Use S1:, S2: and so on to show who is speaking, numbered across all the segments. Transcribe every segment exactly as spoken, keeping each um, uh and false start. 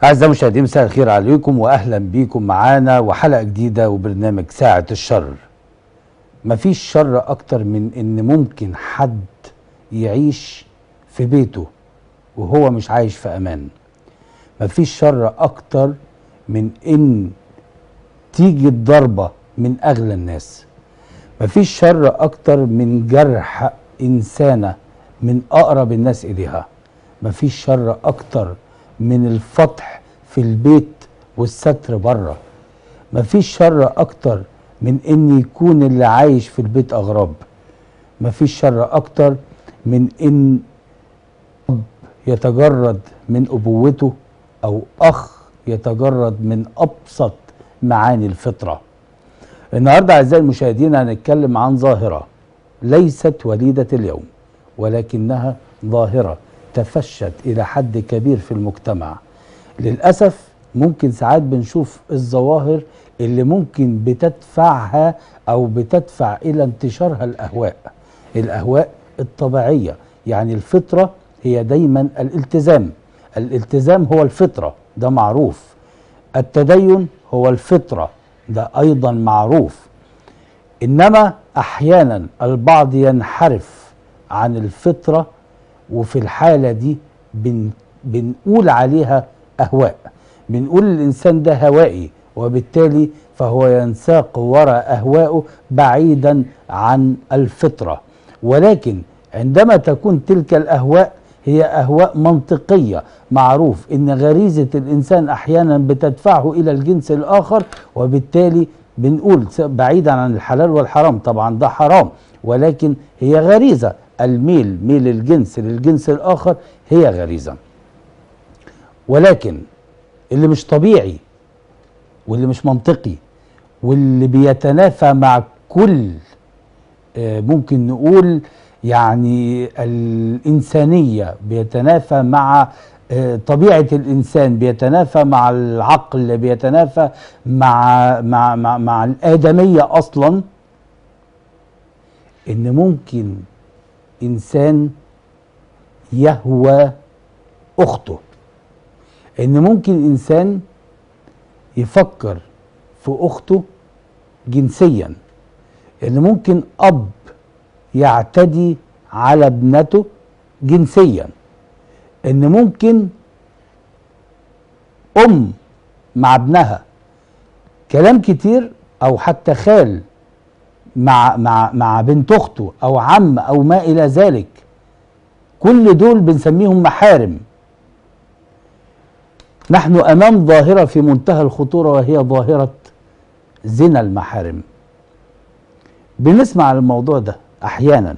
S1: أعزائي المشاهدين، مساء الخير عليكم وأهلا بيكم معانا وحلقة جديدة وبرنامج ساعة الشر. مفيش شر أكتر من إن ممكن حد يعيش في بيته وهو مش عايش في أمان. مفيش شر أكتر من إن تيجي الضربة من أغلى الناس. مفيش شر أكتر من جرح إنسانة من أقرب الناس إليها. مفيش شر أكتر من الفتح في البيت والستر بره. مفيش شر اكتر من ان يكون اللي عايش في البيت اغراب. مفيش شر اكتر من ان اب يتجرد من ابوته او اخ يتجرد من ابسط معاني الفطرة. النهاردة اعزائي المشاهدين هنتكلم عن ظاهرة ليست وليدة اليوم، ولكنها ظاهرة تفشت الى حد كبير في المجتمع. للأسف ممكن ساعات بنشوف الظواهر اللي ممكن بتدفعها أو بتدفع إلى انتشارها الأهواء الأهواء الطبيعية. يعني الفطرة هي دايما الالتزام. الالتزام هو الفطرة، ده معروف. التدين هو الفطرة، ده أيضا معروف. إنما أحيانا البعض ينحرف عن الفطرة، وفي الحالة دي بن بنقول عليها أهواء، بنقول الإنسان ده هوائي، وبالتالي فهو ينساق وراء أهوائه بعيدا عن الفطرة. ولكن عندما تكون تلك الأهواء هي أهواء منطقية، معروف إن غريزة الإنسان أحيانا بتدفعه إلى الجنس الآخر، وبالتالي بنقول بعيدا عن الحلال والحرام، طبعا ده حرام، ولكن هي غريزة. الميل ميل الجنس للجنس الآخر هي غريزة. ولكن اللي مش طبيعي واللي مش منطقي واللي بيتنافى مع كل ممكن نقول يعني الإنسانية، بيتنافى مع طبيعة الإنسان، بيتنافى مع العقل، بيتنافى مع مع مع, مع الآدمية أصلا، إن ممكن إنسان يهوى أخته، إن ممكن إنسان يفكر في أخته جنسيا، إن ممكن أب يعتدي على ابنته جنسيا، إن ممكن أم مع ابنها، كلام كتير، أو حتى خال مع مع مع بنت أخته، أو عم، أو ما إلى ذلك. كل دول بنسميهم محارم. نحن أمام ظاهرة في منتهى الخطورة، وهي ظاهرة زنا المحارم. بنسمع الموضوع ده أحيانا،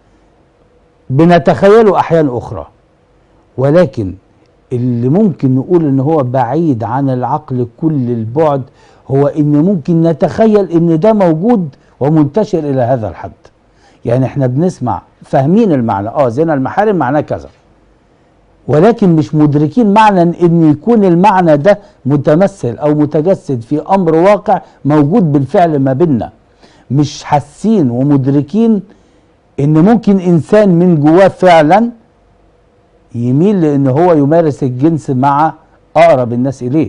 S1: بنتخيله أحيان أخرى، ولكن اللي ممكن نقول إن هو بعيد عن العقل كل البعد هو إن ممكن نتخيل إن ده موجود ومنتشر إلى هذا الحد. يعني إحنا بنسمع فاهمين المعنى، آه زنا المحارم معناه كذا، ولكن مش مدركين معنى ان يكون المعنى ده متمثل او متجسد في امر واقع موجود بالفعل ما بيننا. مش حاسين ومدركين ان ممكن انسان من جواه فعلا يميل لان هو يمارس الجنس مع اقرب الناس اليه.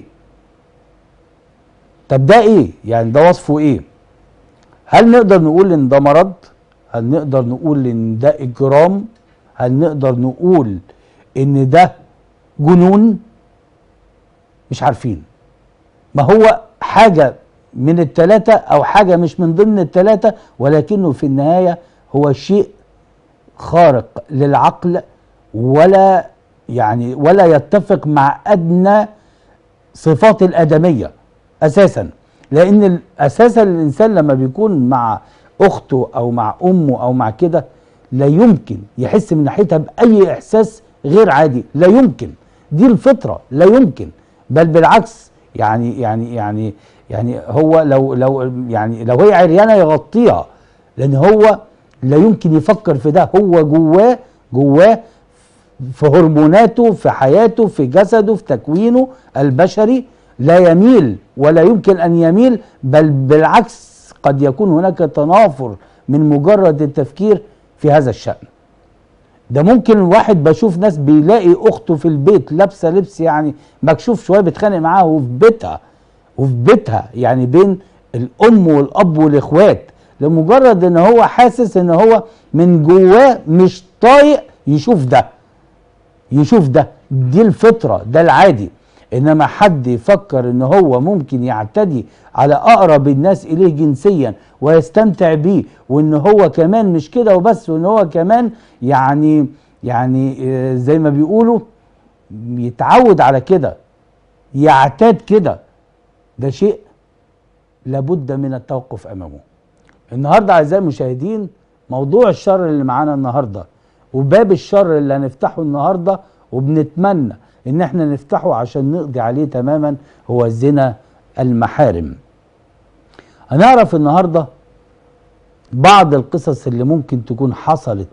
S1: طب ده ايه؟ يعني ده وصفه ايه؟ هل نقدر نقول ان ده مرض؟ هل نقدر نقول ان ده اجرام؟ هل نقدر نقول ان ده جنون؟ مش عارفين. ما هو حاجة من التلاتة او حاجة مش من ضمن التلاتة، ولكنه في النهاية هو شيء خارق للعقل، ولا يعني ولا يتفق مع ادنى صفات الادمية اساسا. لان اساسا الانسان لما بيكون مع اخته او مع امه او مع كده لا يمكن يحس من ناحيتها باي احساس غير عادي، لا يمكن. دي الفطرة، لا يمكن. بل بالعكس، يعني يعني يعني يعني هو لو لو يعني لو هي عريانة يغطيها، لان هو لا يمكن يفكر في ده. هو جواه جواه في هرموناته، في حياته، في جسده، في تكوينه البشري لا يميل ولا يمكن ان يميل، بل بالعكس قد يكون هناك تنافر من مجرد التفكير في هذا الشأن. ده ممكن واحد بشوف ناس بيلاقي اخته في البيت لابسه لبس يعني مكشوف شويه بيتخانق معاها وفي بيتها وفي بيتها يعني بين الام والاب والاخوات، لمجرد ان هو حاسس ان هو من جواه مش طايق يشوف ده يشوف ده دي الفطره، ده العادي. انما حد يفكر ان هو ممكن يعتدي على اقرب الناس اليه جنسيا ويستمتع بيه، وان هو كمان مش كده وبس، وان هو كمان يعني يعني زي ما بيقولوا يتعود على كده، يعتاد كده، ده شيء لابد من التوقف امامه. النهارده اعزائي المشاهدين موضوع الشر اللي معانا النهارده وباب الشر اللي هنفتحه النهارده وبنتمنى ان احنا نفتحه عشان نقضي عليه تماما هو زنا المحارم. هنعرف النهارده بعض القصص اللي ممكن تكون حصلت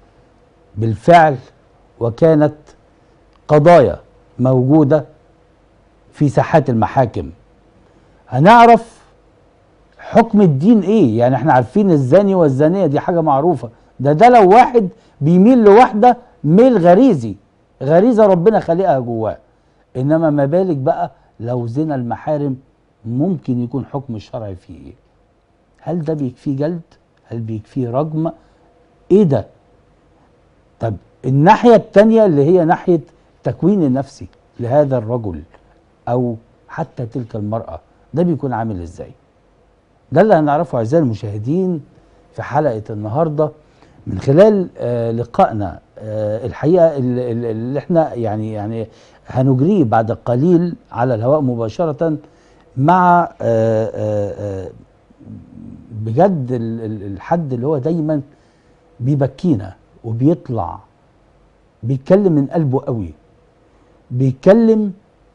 S1: بالفعل وكانت قضايا موجودة في ساحات المحاكم. هنعرف حكم الدين ايه، يعني احنا عارفين الزاني والزانية دي حاجة معروفة، ده ده لو واحد بيميل لواحدة ميل غريزي، غريزة ربنا خلقها جواه، انما ما بالك بقى لو زنا المحارم ممكن يكون حكم الشرعي فيه ايه؟ هل ده بيكفيه جلد؟ هل بيكفيه رجم؟ ايه ده؟ طب الناحية التانية اللي هي ناحية تكوين النفسي لهذا الرجل او حتى تلك المرأة، ده بيكون عامل ازاي؟ ده اللي هنعرفه اعزائي المشاهدين في حلقة النهاردة من خلال آه لقائنا آه الحقيقة اللي, اللي احنا يعني يعني هنجريه بعد قليل على الهواء مباشرة مع آه آه بجد الحد اللي هو دايما بيبكينا وبيطلع بيتكلم من قلبه قوي، بيتكلم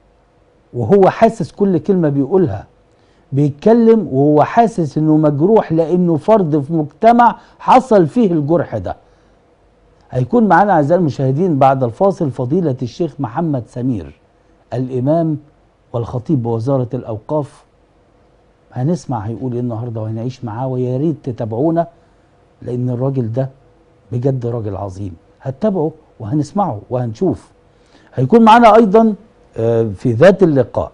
S1: وهو حاسس كل كلمة بيقولها، بيتكلم وهو حاسس انه مجروح لانه فرد في مجتمع حصل فيه الجرح ده. هيكون معانا اعزائي المشاهدين بعد الفاصل فضيلة الشيخ محمد سمير الامام والخطيب بوزارة الاوقاف. هنسمع هيقول ايه النهارده وهنعيش معاه، ويا ريت تتابعونا لان الراجل ده بجد راجل عظيم. هتتابعه وهنسمعه وهنشوف. هيكون معانا ايضا في ذات اللقاء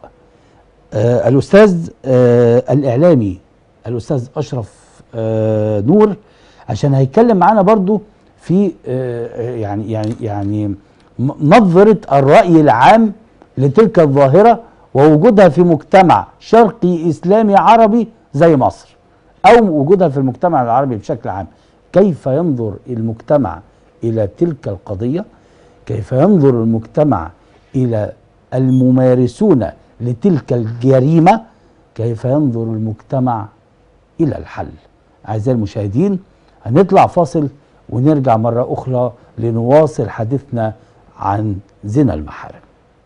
S1: الاستاذ الاعلامي الاستاذ اشرف نور، عشان هيتكلم معانا برضو في يعني يعني يعني نظرة الرأي العام لتلك الظاهرة ووجودها في مجتمع شرقي إسلامي عربي زي مصر، أو وجودها في المجتمع العربي بشكل عام. كيف ينظر المجتمع إلى تلك القضية؟ كيف ينظر المجتمع إلى الممارسون لتلك الجريمة؟ كيف ينظر المجتمع إلى الحل؟ أعزائي المشاهدين هنطلع فاصل ونرجع مرة أخرى لنواصل حديثنا عن زنا المحارم.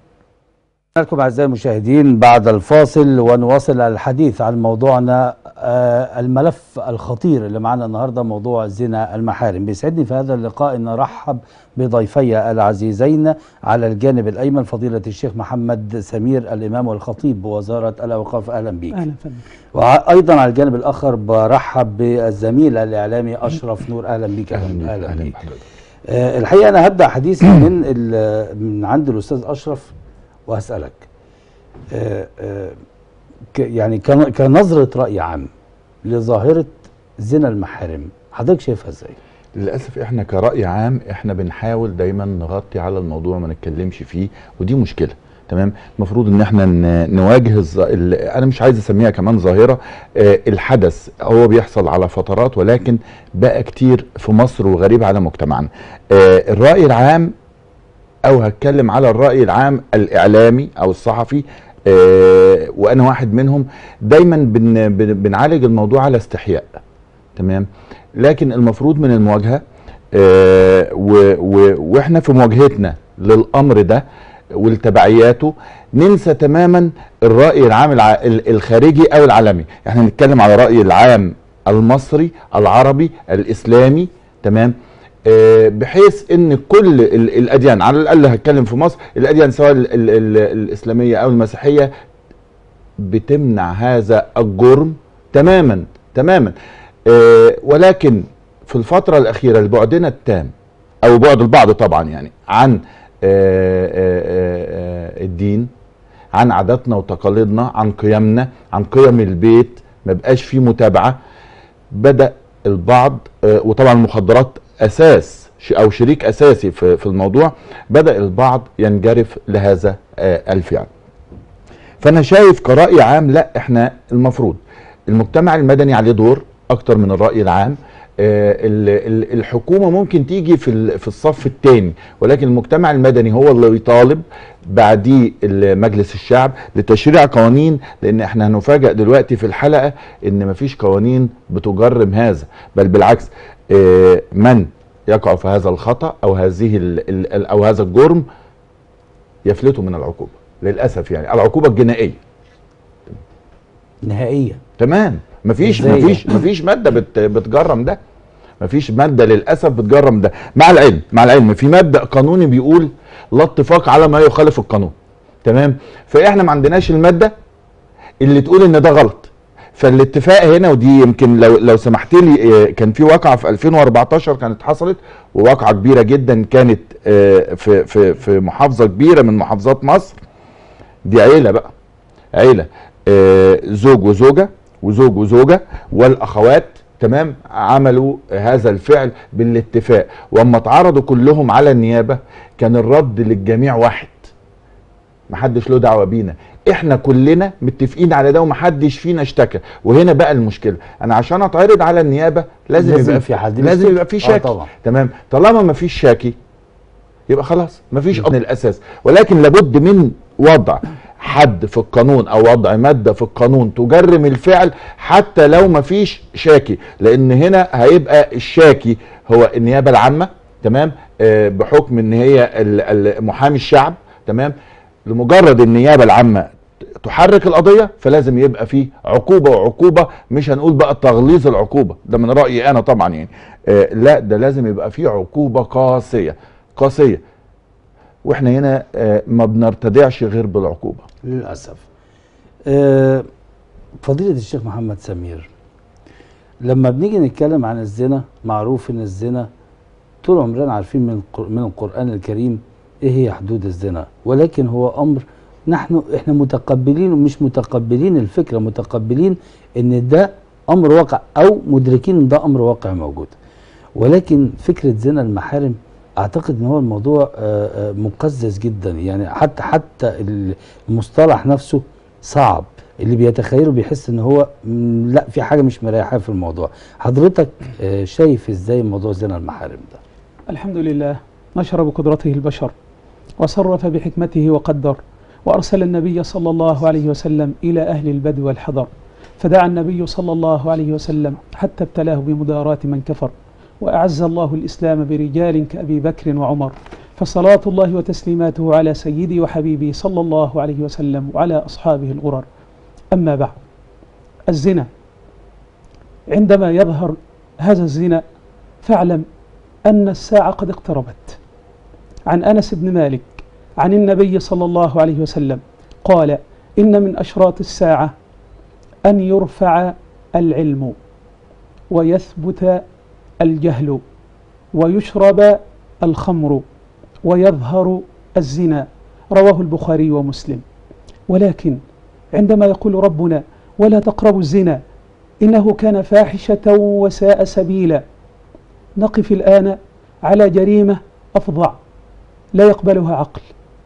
S1: لكم أعزائي المشاهدين بعد الفاصل ونواصل الحديث عن موضوعنا آه الملف الخطير اللي معنا النهارده، موضوع زنا المحارم. بيسعدني في هذا اللقاء ان ارحب بضيفي العزيزين على الجانب الايمن فضيلة الشيخ محمد سمير الامام والخطيب بوزارة الاوقاف. اهلا بيك.
S2: اهلا فندم.
S1: وايضا على الجانب الاخر برحب بالزميل الاعلامي اشرف نور. اهلا بيك.
S3: اهلا, أهلا, أهلا بيك.
S1: آه الحقيقه انا هبدا حديثي من من عند الاستاذ اشرف واسالك آه آه يعني كنظرة رأي عام لظاهرة زنا المحارم، حضرتك شايفها ازاي؟
S3: للأسف احنا كرأي عام احنا بنحاول دايما نغطي على الموضوع ما نتكلمش فيه، ودي مشكلة. تمام. المفروض ان احنا نواجه الز... انا مش عايز اسميها كمان ظاهرة. آه الحدث هو بيحصل على فترات، ولكن بقى كتير في مصر وغريب على مجتمعنا. آه الرأي العام، او هتكلم على الرأي العام الاعلامي او الصحفي، آه وانا واحد منهم، دايما بن بن بنعالج الموضوع على استحياء. تمام. لكن المفروض من المواجهة، آه واحنا في مواجهتنا للامر ده ولتبعياته ننسى تماما الرأي العام الع الخارجي او العالمي. احنا نتكلم على الرأي العام المصري العربي الاسلامي. تمام. بحيث ان كل الاديان، على الاقل هتكلم في مصر، الاديان سواء ال ال ال الاسلاميه او المسيحيه بتمنع هذا الجرم تماما تماما. ولكن في الفتره الاخيره لبعدنا التام او بعد البعض طبعا يعني عن آآ آآ الدين، عن عاداتنا وتقاليدنا، عن قيمنا، عن قيم البيت، ما بقاش فيه متابعه. بدا البعض، وطبعا المخدرات اساس او شريك اساسي في في الموضوع، بدا البعض ينجرف لهذا الفعل. فانا شايف كرأي عام لا، احنا المفروض المجتمع المدني عليه دور اكتر من الرأي العام. الحكومة ممكن تيجي في في الصف الثاني، ولكن المجتمع المدني هو اللي يطالب، بعديه مجلس الشعب لتشريع قوانين، لان احنا هنفاجئ دلوقتي في الحلقة ان مفيش قوانين بتجرم هذا، بل بالعكس من يقع في هذا الخطأ او هذه او هذا الجرم يفلتوا من العقوبة للأسف، يعني العقوبة الجنائية
S1: نهائيا.
S3: تمام، مفيش مفيش مفيش مادة بت بتجرم ده، مفيش مادة للأسف بتجرم ده، مع العلم مع العلم في مبدأ قانوني بيقول لا اتفاق على ما يخالف القانون. تمام، فاحنا ما عندناش المادة اللي تقول ان ده غلط. فالاتفاق هنا، ودي يمكن لو لو سمحت لي، كان في واقعة في ألفين وأربعتاشر كانت حصلت، وواقعة كبيرة جدا كانت في في في محافظة كبيرة من محافظات مصر. دي عيلة بقى، عيلة زوج وزوجة وزوج وزوجة والاخوات، تمام، عملوا هذا الفعل بالاتفاق، واما اتعرضوا كلهم على النيابة كان الرد للجميع واحد، محدش له دعوة بينا، احنا كلنا متفقين على ده ومحدش فينا اشتكى. وهنا بقى المشكلة، انا عشان اتعرض على النيابة لازم, لازم يبقى في حد، لازم يبقى في شاكي. آه تمام، طالما ما فيش شاكي يبقى خلاص ما فيش من الاساس، ولكن لابد من وضع حد في القانون او وضع مادة في القانون تجرم الفعل حتى لو ما فيش شاكي، لان هنا هيبقى الشاكي هو النيابة العامة، تمام، آه بحكم ان هي محامي الشعب، تمام. لمجرد النيابة العامة تحرك القضية فلازم يبقى فيه عقوبة، وعقوبة مش هنقول بقى تغليظ العقوبة، ده من رأيي انا طبعا يعني، آه لا ده لازم يبقى فيه عقوبة قاسية قاسية، واحنا هنا آه ما بنرتدعش غير بالعقوبة
S1: للأسف. آه فضيلة الشيخ محمد سمير، لما بنيجي نتكلم عن الزنا، معروف ان الزنا طول عمرنا عارفين من من القرآن الكريم ايه هي حدود الزنا، ولكن هو امر نحن احنا متقبلين ومش متقبلين الفكرة، متقبلين ان ده امر واقع او مدركين ان ده امر واقع موجود، ولكن فكرة زنا المحارم اعتقد ان هو الموضوع مقزز جدا، يعني حتى حتى المصطلح نفسه صعب، اللي بيتخيله بيحس ان هو لا في حاجة مش مريحاه في الموضوع. حضرتك شايف ازاي موضوع زنا المحارم ده؟
S2: الحمد لله، نشر بقدرته البشر وصرف بحكمته وقدر، وأرسل النبي صلى الله عليه وسلم إلى أهل البدو والحضر، فدعا النبي صلى الله عليه وسلم حتى ابتلاه بمداراة من كفر، وأعز الله الإسلام برجال كأبي بكر وعمر، فصلاة الله وتسليماته على سيدي وحبيبي صلى الله عليه وسلم وعلى أصحابه الغرر. أما بعد، الزنا عندما يظهر هذا الزنا فاعلم أن الساعة قد اقتربت. عن أنس بن مالك عن النبي صلى الله عليه وسلم قال: إن من أشراط الساعة أن يرفع العلم ويثبت الجهل ويشرب الخمر ويظهر الزنا، رواه البخاري ومسلم. ولكن عندما يقول ربنا: ولا تقربوا الزنا إنه كان فاحشة وساء سبيلا، نقف الآن على جريمة أفظع لا يقبلها عقل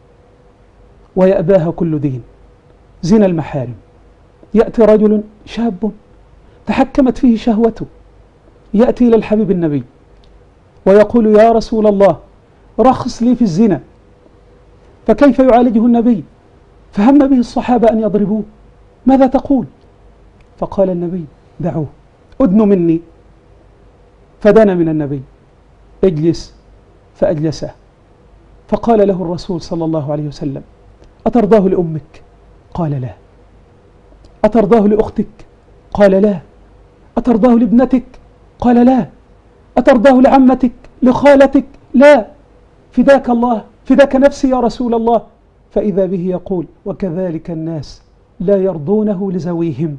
S2: ويأباها كل دين، زنا المحارم. يأتي رجل شاب تحكمت فيه شهوته، يأتي إلى الحبيب النبي ويقول: يا رسول الله رخص لي في الزنا. فكيف يعالجه النبي؟ فهم به الصحابة أن يضربوه، ماذا تقول؟ فقال النبي: دعوه، أدن مني. فدنا من النبي: اجلس. فأجلسه، فقال له الرسول صلى الله عليه وسلم: أترضاه لأمك؟ قال لا. أترضاه لأختك؟ قال لا. أترضاه لابنتك؟ قال لا. أترضاه لعمتك لخالتك؟ لا. فداك الله، فداك نفسي يا رسول الله. فإذا به يقول: وكذلك الناس لا يرضونه لزويهم.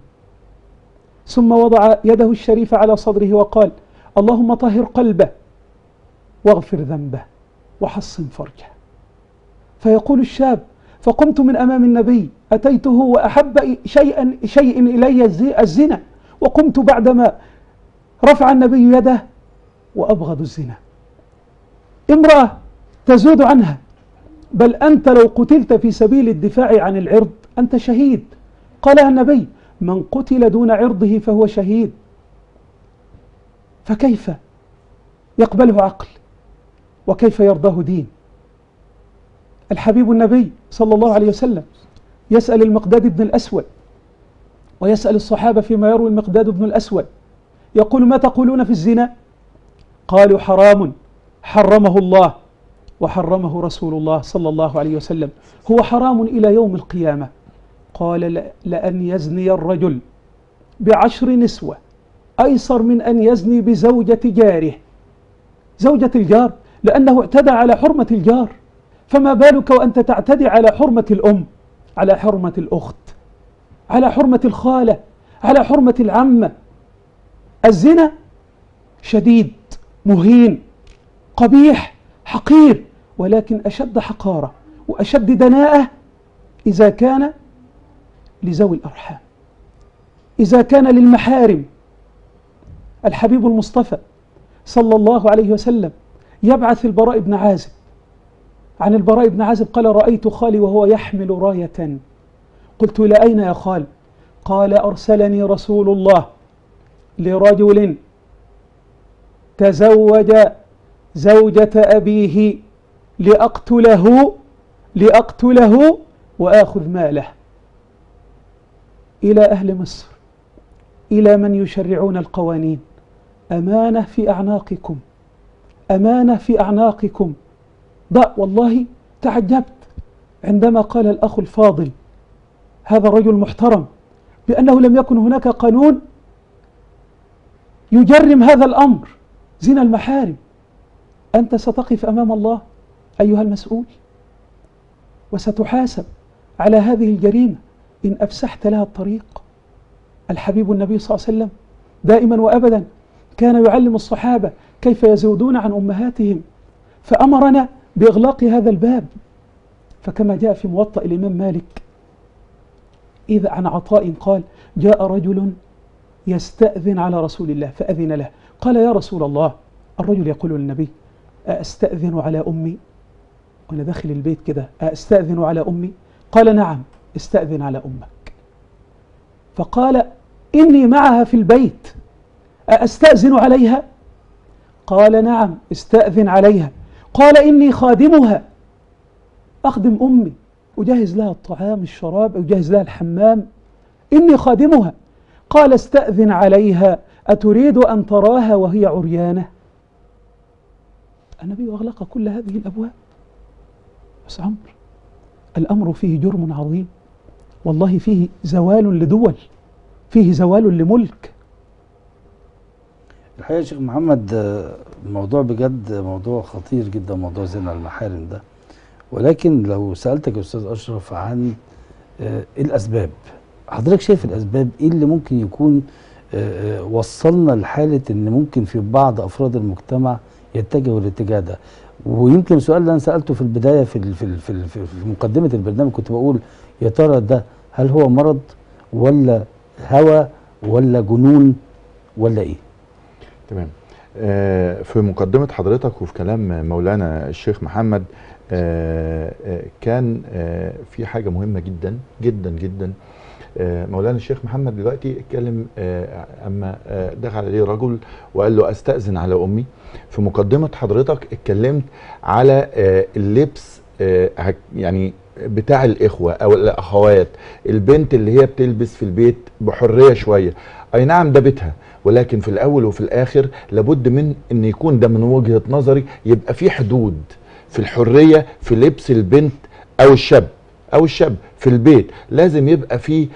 S2: ثم وضع يده الشريفة على صدره وقال: اللهم طهر قلبه واغفر ذنبه وحصن فرجه. فيقول الشاب: فقمت من أمام النبي أتيته وأحب شيئا شيء إلي الزنا، وقمت بعدما رفع النبي يده وأبغض الزنا. امرأة تزود عنها: بل أنت لو قتلت في سبيل الدفاع عن العرض أنت شهيد. قالها النبي: من قتل دون عرضه فهو شهيد. فكيف يقبله عقل وكيف يرضاه دين؟ الحبيب النبي صلى الله عليه وسلم يسأل المقداد بن الأسود ويسأل الصحابة فيما يروي المقداد بن الأسود، يقول: ما تقولون في الزنا؟ قالوا: حرام حرمه الله وحرمه رسول الله صلى الله عليه وسلم، هو حرام إلى يوم القيامة. قال: لأن يزني الرجل بعشر نسوة أيسر من أن يزني بزوجة جاره. زوجة الجار، لأنه اعتدى على حرمة الجار، فما بالك وأنت تعتدي على حرمة الأم، على حرمة الأخت، على حرمة الخالة، على حرمة العمة. الزنا شديد، مهين، قبيح، حقير، ولكن أشد حقارة وأشد دناءة إذا كان لذوي الأرحام، إذا كان للمحارم. الحبيب المصطفى صلى الله عليه وسلم يبعث البراء بن عازب. عن البراء بن عازب قال: رأيت خالي وهو يحمل راية، قلت: إلى أين يا خال؟ قال: أرسلني رسول الله لرجل تزوج زوجة أبيه لأقتله لأقتله وآخذ ماله. إلى أهل مصر، إلى من يشرعون القوانين: أمانة في أعناقكم، أمانة في أعناقكم. ضع. والله تعجبت عندما قال الأخ الفاضل هذا الرجل المحترم بأنه لم يكن هناك قانون يجرم هذا الأمر، زنا المحارم. أنت ستقف أمام الله أيها المسؤول وستحاسب على هذه الجريمة إن أفسحت لها الطريق. الحبيب النبي صلى الله عليه وسلم دائما وأبدا كان يعلم الصحابة كيف يزودون عن أمهاتهم، فأمرنا بإغلاق هذا الباب. فكما جاء في موطأ الإمام مالك إذا عن عطاء قال: جاء رجل يستأذن على رسول الله فأذن له، قال: يا رسول الله، الرجل يقول للنبي: أستأذن على أمي؟ وأنا داخل البيت كده، أستأذن على أمي؟ قال: نعم، استأذن على أمك. فقال: إني معها في البيت، أستأذن عليها؟ قال: نعم، استأذن عليها. قال: إني خادمها، أخدم أمي، أجهز لها الطعام الشراب، أجهز لها الحمام، إني خادمها. قال: استأذن عليها، أتريد أن تراها وهي عريانة؟ النبي أغلق كل هذه الأبواب. بس عمر، الأمر فيه جرم عظيم، والله فيه زوال لدول، فيه زوال لملك.
S1: الحقيقة يا شيخ محمد، الموضوع بجد موضوع خطير جدا، موضوع زنا المحارم ده. ولكن لو سألتك يا أستاذ أشرف عن الأسباب، حضرتك شايف الأسباب إيه اللي ممكن يكون وصلنا لحالة إن ممكن في بعض أفراد المجتمع يتجهوا الاتجاه ده؟ ويمكن السؤال اللي أنا سألته في البداية في في في, في مقدمة البرنامج كنت بقول: يا ترى ده هل هو مرض ولا هوى ولا جنون ولا إيه؟
S3: تمام. آه في مقدمة حضرتك وفي كلام مولانا الشيخ محمد آه آه كان آه في حاجة مهمة جدا جدا جدا. آه مولانا الشيخ محمد دلوقتي اتكلم آه اما آه دخل عليه رجل وقال له: استأذن على امي. في مقدمة حضرتك اتكلمت على آه اللبس آه يعني بتاع الاخوة او الاخوات، البنت اللي هي بتلبس في البيت بحرية شوية. اي نعم ده بيتها، ولكن في الاول وفي الاخر لابد من ان يكون ده من وجهة نظري يبقى في حدود في الحرية في لبس البنت او الشاب او الشاب في البيت. لازم يبقى في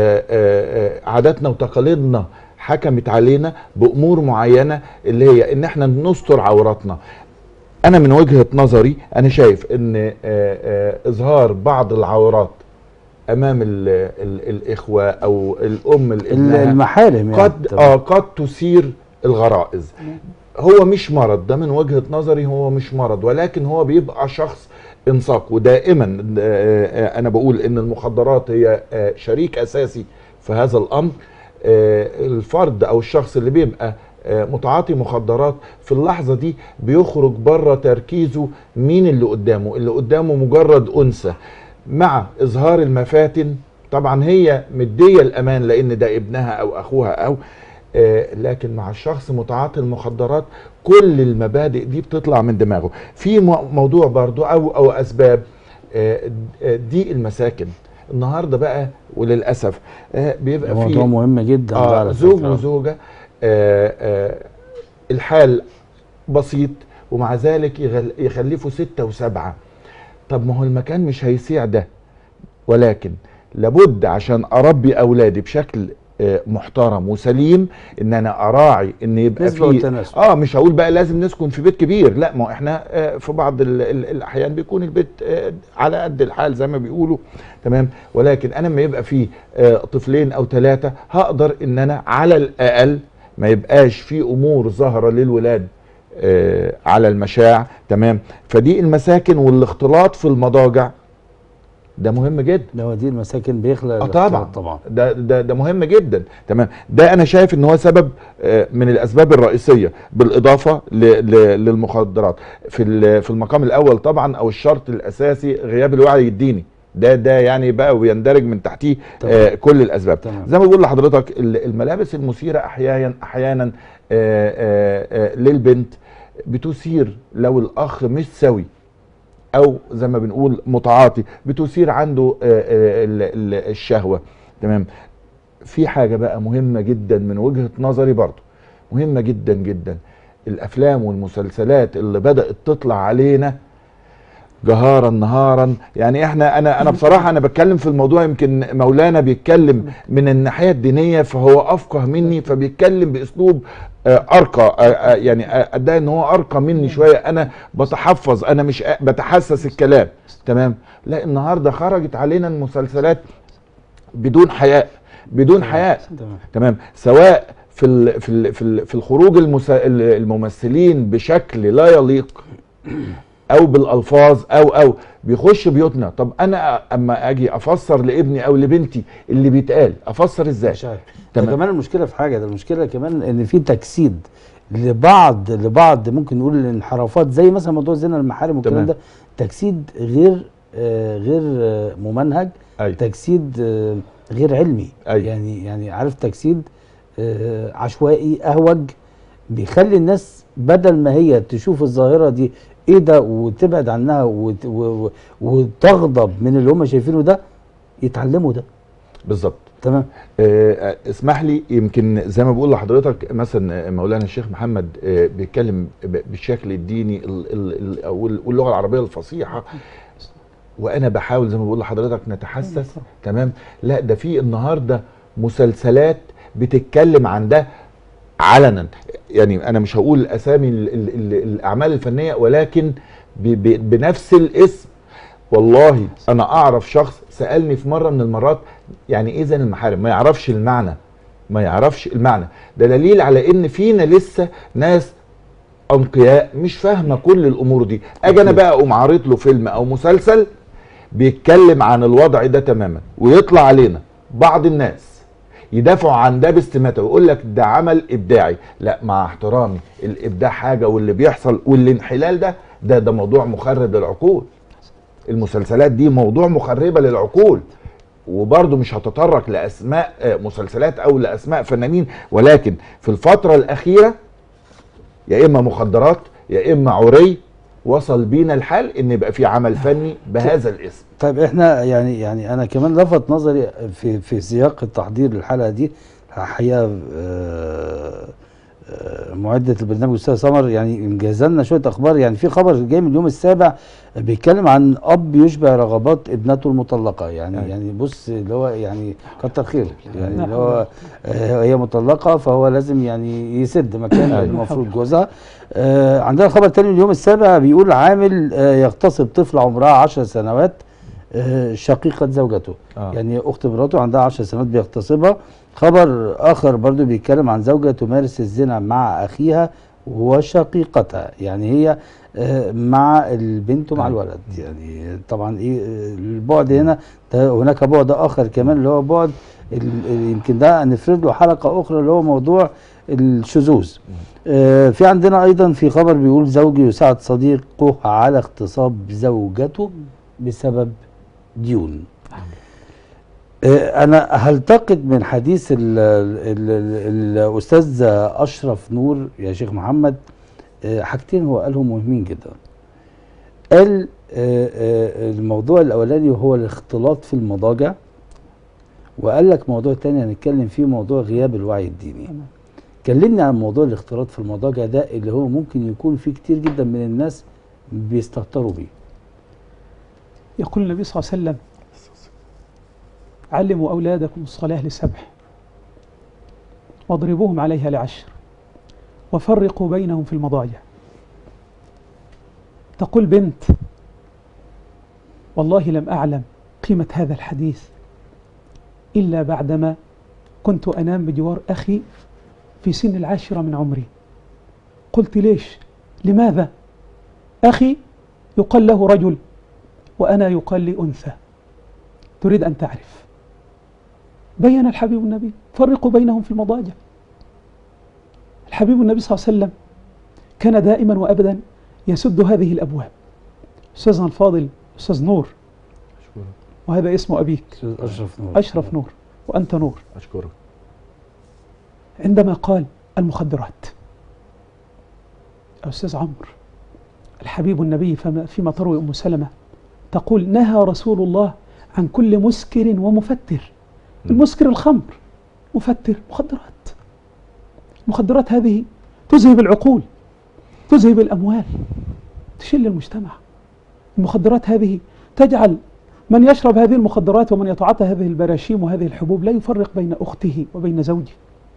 S3: عاداتنا وتقاليدنا حكمت علينا بامور معينة، اللي هي ان احنا نستر عوراتنا. انا من وجهة نظري انا شايف ان اظهار بعض العورات امام ال ال الاخوة او الام الابنها
S1: المحارم
S3: قد يعني اه قد تثير الغرائز. هو مش مرض، ده من وجهة نظري هو مش مرض، ولكن هو بيبقى شخص انساق. ودائما انا بقول ان المخدرات هي شريك اساسي في هذا الامر. الفرد او الشخص اللي بيبقى متعاطي مخدرات في اللحظة دي بيخرج بره تركيزه مين اللي قدامه، اللي قدامه مجرد أنثى، مع إظهار المفاتن. طبعا هي مدية الأمان لأن ده ابنها أو أخوها أو آه لكن مع الشخص متعاطي المخدرات كل المبادئ دي بتطلع من دماغه. في موضوع برضو أو, أو أسباب آه دي المساكن النهاردة بقى، وللأسف آه بيبقى في
S1: موضوع مهم جدا
S3: آه زوج وزوجة آه آه الحال بسيط ومع ذلك يخلفوا ستة وسبعة. طب ما هو المكان مش هيسيع ده، ولكن لابد عشان اربي اولادي بشكل آه محترم وسليم ان انا اراعي ان يبقى في اه مش هقول بقى لازم نسكن في بيت كبير، لا، ما احنا آه في بعض ال ال الاحيان بيكون البيت آه على قد الحال زي ما بيقولوا، تمام. ولكن انا لما يبقى في آه طفلين او ثلاثة هقدر ان انا على الاقل ما يبقاش في امور ظاهره للولاد آه على المشاع، تمام. فدي المساكن والاختلاط في المضاجع ده مهم جدا.
S1: ده دي المساكن بيخلق
S3: اه طبعا طبعا ده ده ده مهم جدا، تمام. ده انا شايف ان هو سبب آه من الاسباب الرئيسيه، بالاضافه ل ل للمخدرات. في في المقام الاول طبعا او الشرط الاساسي غياب الوعي الديني، ده ده يعني بقى ويندرج من تحتيه آه كل الاسباب. تمام. زي ما بقول لحضرتك الملابس المثيره احيانا احيانا آه آه آه للبنت بتثير، لو الاخ مش سوي او زي ما بنقول متعاطي بتثير عنده آه آه الشهوه، تمام. في حاجه بقى مهمه جدا من وجهه نظري برضو، مهمه جدا جدا، الافلام والمسلسلات اللي بدات تطلع علينا جهارا نهارا. يعني احنا انا انا بصراحه انا بتكلم في الموضوع، يمكن مولانا بيتكلم من الناحيه الدينيه فهو افقه مني، فبيتكلم باسلوب ارقى، يعني ادعي ان هو ارقى مني شويه، انا بتحفظ، انا مش بتحسس الكلام، تمام. لا، النهارده خرجت علينا المسلسلات بدون حياء، بدون حياء، تمام. سواء في ال في ال في, ال في الخروج الممثلين بشكل لا يليق او بالالفاظ او او بيخش بيوتنا. طب انا اما اجي افسر لابني او لبنتي اللي بيتقال افسر ازاي؟
S1: مش عارف. ده كمان المشكله في حاجه، ده المشكله كمان ان في تجسيد لبعض لبعض ممكن نقول الانحرافات، زي مثلا موضوع زنا المحارم والكلام ده، تجسيد غير آه غير آه ممنهج. أي. تجسيد آه غير علمي. أي. يعني يعني عارف تجسيد آه عشوائي اهوج، بيخلي الناس بدل ما هي تشوف الظاهره دي ايه ده وتبعد عنها وت... و... وتغضب من اللي هم شايفينه ده، يتعلموا ده
S3: بالظبط.
S1: تمام.
S3: آه اسمح لي، يمكن زي ما بقول لحضرتك مثلا مولانا الشيخ محمد آه بيتكلم بالشكل الديني واللغه العربيه الفصيحه، وانا بحاول زي ما بقول لحضرتك نتحسس، تمام. لا، ده في النهارده مسلسلات بتتكلم عن ده علنا، يعني انا مش هقول اسامي ال ال ال الاعمال الفنيه، ولكن ب ب بنفس الاسم. والله انا اعرف شخص سالني في مره من المرات يعني ايه زنا المحارم، ما يعرفش المعنى، ما يعرفش المعنى. ده دليل على ان فينا لسه ناس انقياء مش فاهمه كل الامور دي. اجي انا بقى اقوم عارض له فيلم او مسلسل بيتكلم عن الوضع ده تماما، ويطلع علينا بعض الناس يدافعوا عن ده باستماتة ويقول لك ده عمل ابداعي. لا، مع احترامي، الابداع حاجه واللي بيحصل والانحلال ده ده ده موضوع مخرب للعقول. المسلسلات دي موضوع مخربه للعقول، وبرضه مش هتطرق لاسماء مسلسلات او لاسماء فنانين، ولكن في الفتره الاخيره يا اما مخدرات يا اما عري، وصل بينا الحال ان يبقى في عمل فني بهذا الاسم.
S1: طيب احنا يعني يعني انا كمان لفت نظري في في سياق التحضير للحلقه دي الحقيقه معده البرنامج الاستاذ سمر يعني مجهزه لنا شويه اخبار. يعني في خبر جاي من اليوم السابع بيتكلم عن اب يشبع رغبات ابنته المطلقه، يعني أي. يعني بص اللي هو يعني كتر خير، يعني اللي هو آه هي مطلقه فهو لازم يعني يسد مكان المفروض جوزها. آه عندنا خبر تاني من اليوم السابع بيقول عامل آه يغتصب طفل عمرها عشر سنوات آه شقيقه زوجته. آه. يعني اخت مراته عندها عشر سنوات بيغتصبها. خبر اخر برضو بيتكلم عن زوجة تمارس الزنا مع اخيها وشقيقتها، يعني هي آه، مع البنت ومع الولد. يعني طبعا ايه آه، البعد هنا ده، هناك بعد اخر كمان اللي هو بعد ال- ال- يمكن ده نفرد له حلقه اخرى اللي هو موضوع الشذوذ. آه، في عندنا ايضا في خبر بيقول زوجي يساعد صديقه على اغتصاب زوجته بسبب ديون. آه، انا هلتقط من حديث ال ال ال الاستاذ اشرف نور يا شيخ محمد آه، حاجتين هو قالهم مهمين جدا. قال آه، آه، الموضوع الاولاني وهو الاختلاط في المضاجع، وقال لك موضوع تاني هنتكلم فيه موضوع غياب الوعي الديني. كلمني عن موضوع الاختلاط في المضاجع ده اللي هو ممكن يكون فيه كتير جدا من الناس بيستهتروا بيه.
S2: يقول النبي صلى الله عليه وسلم: علموا أولادكم الصلاة لسبع، واضربوهم عليها لعشر، وفرقوا بينهم في المضاجع. تقول بنت: والله لم أعلم قيمة هذا الحديث إلا بعدما كنت أنام بجوار أخي في سن العاشرة من عمري. قلت: ليش؟ لماذا؟ أخي يقال له رجل وأنا يقال لي أنثى. تريد أن تعرف؟ بين الحبيب النبي: فرقوا بينهم في المضاجع. الحبيب النبي صلى الله عليه وسلم كان دائما وأبدا يسد هذه الأبواب. أستاذنا الفاضل أستاذ نور، وهذا اسم أبيك
S1: أشرف نور.
S2: أشرف نور وأنت نور.
S3: أشكرك.
S2: عندما قال المخدرات، أستاذ عمرو، الحبيب النبي فيما تروي أم سلمة تقول: نهى رسول الله عن كل مسكر ومفتر. المسكر الخمر، مفتر مخدرات. المخدرات هذه تذهب العقول، تذهب الأموال، تشل المجتمع. المخدرات هذه تجعل من يشرب هذه المخدرات ومن يتعاطى هذه البراشيم وهذه الحبوب لا يفرق بين أخته وبين زوجه.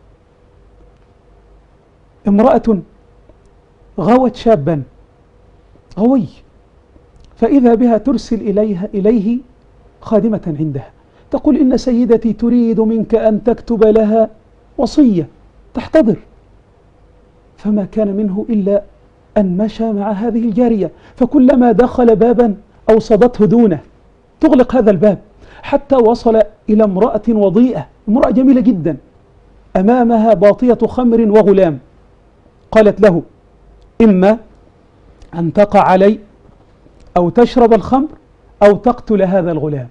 S2: امرأة غوت شابا غوي، فإذا بها ترسل إليها إليه خادمة عندها تقول: إن سيدتي تريد منك أن تكتب لها وصية تحتضر. فما كان منه إلا أن مشى مع هذه الجارية، فكلما دخل بابا أوصدته دونه تغلق هذا الباب، حتى وصل إلى امرأة وضيئة، امرأة جميلة جدا، أمامها باطية خمر وغلام. قالت له: إما أن تقع علي أو تشرب الخمر أو تقتل هذا الغلام.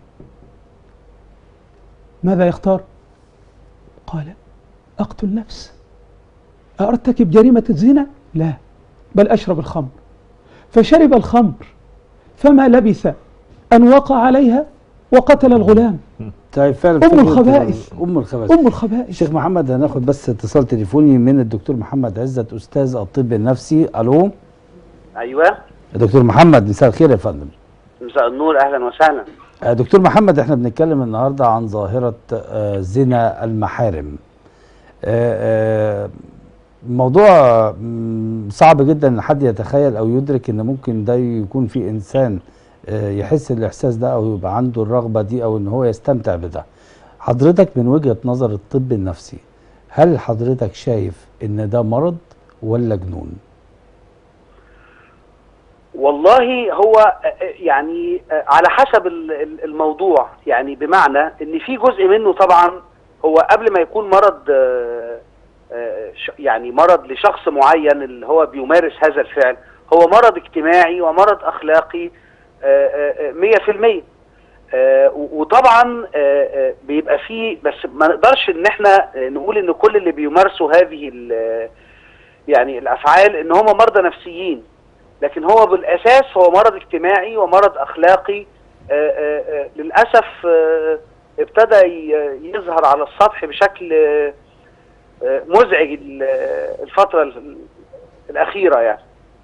S2: ماذا يختار؟ قال: أقتل نفس، أرتكب جريمة الزنا؟ لا، بل أشرب الخمر. فشرب الخمر، فما لبث أن وقع عليها وقتل الغلام.
S1: طيب فعلا
S2: أم الخبائث.
S1: أم الخبائث.
S2: أم الخبائث.
S1: شيخ محمد هناخد بس اتصال تليفوني من الدكتور محمد عزت أستاذ الطب النفسي. ألو.
S4: أيوة
S1: دكتور محمد، مساء الخير يا فندم.
S4: مساء النور، أهلا وسهلا.
S1: دكتور محمد، احنا بنتكلم النهارده عن ظاهرة آه، زنا المحارم. آه، آه، موضوع صعب جدا ان حد يتخيل او يدرك ان ممكن ده يكون في انسان آه، يحس الاحساس ده او يبقى عنده الرغبة دي او ان هو يستمتع بده. حضرتك من وجهة نظر الطب النفسي، هل حضرتك شايف ان ده مرض ولا جنون؟
S4: والله هو يعني على حسب الموضوع، يعني بمعنى ان في جزء منه طبعا هو قبل ما يكون مرض، يعني مرض لشخص معين اللي هو بيمارس هذا الفعل، هو مرض اجتماعي ومرض اخلاقي مية في المية. وطبعا بيبقى فيه، بس ما نقدرش ان احنا نقول ان كل اللي بيمارسوا هذه يعني الافعال ان هم مرضى نفسيين، لكن هو بالاساس هو مرض اجتماعي ومرض اخلاقي. آآ آآ للاسف ابتدى يظهر على السطح بشكل مزعج الفترة الاخيرة يعني.